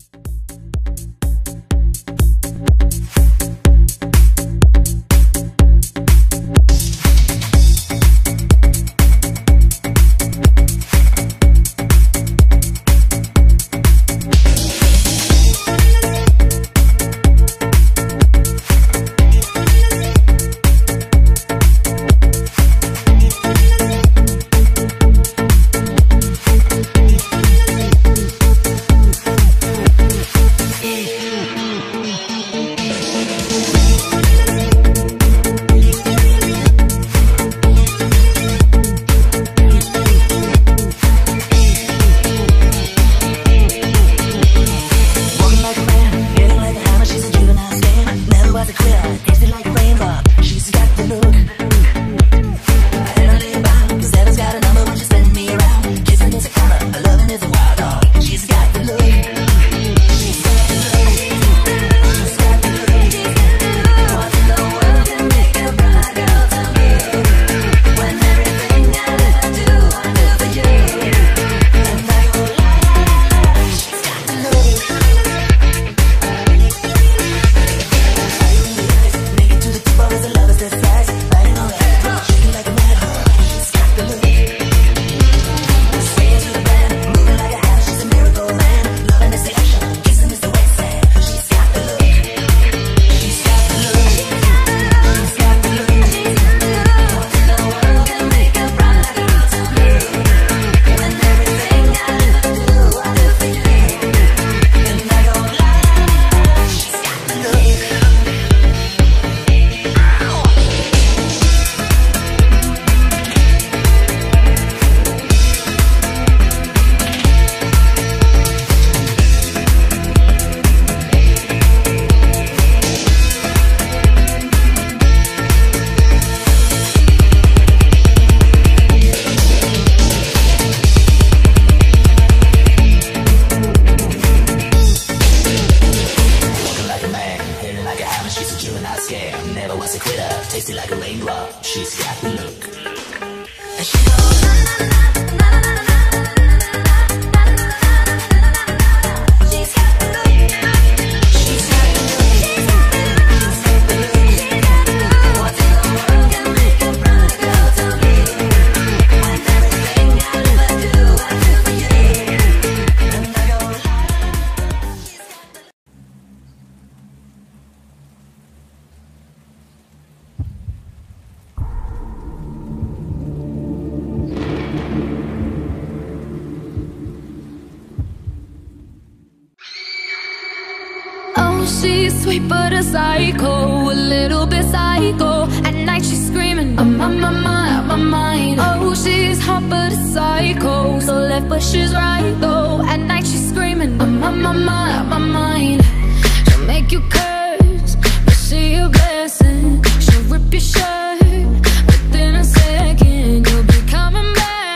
She's sweet but a psycho, a little bit psycho. At night she's screaming, I'm on my mind, my mind. Oh, she's hot but a psycho, so left but she's right though. At night she's screaming, I'm on my mind, my mind. She'll make you curse, but she a blessing. She'll rip your shirt within a second. You'll be coming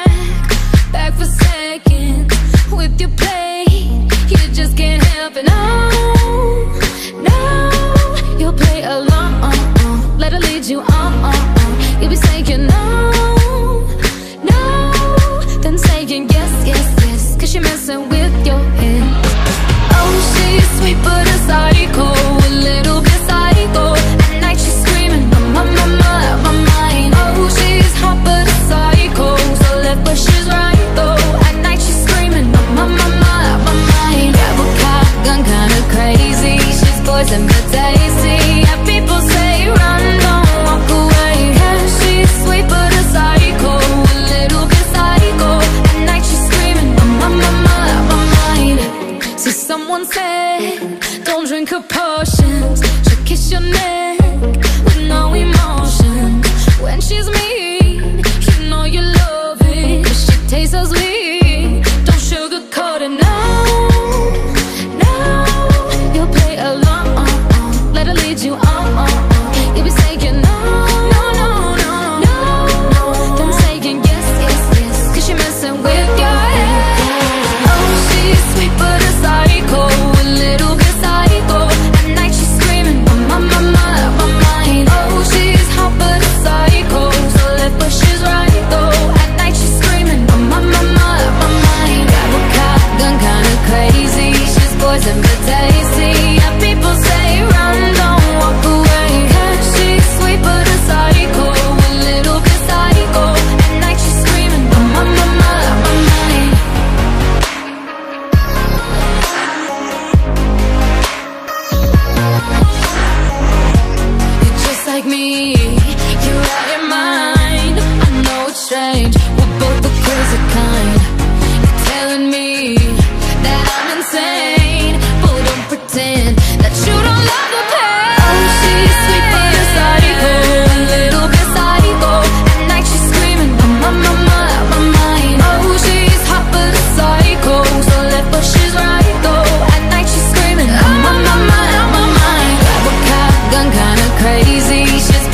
back for seconds. With your plate, you just can't help it. You'll play along, let her lead you on. You'll be saying no, then saying yes, yes, yes, 'cause you're messing with your head. Oh, she's sweet but a psycho.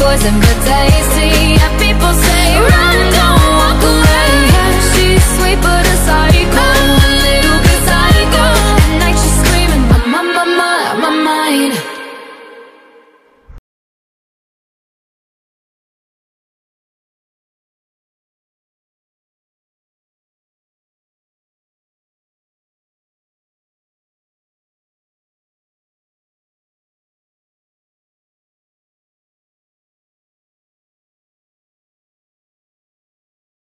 poison but tasty.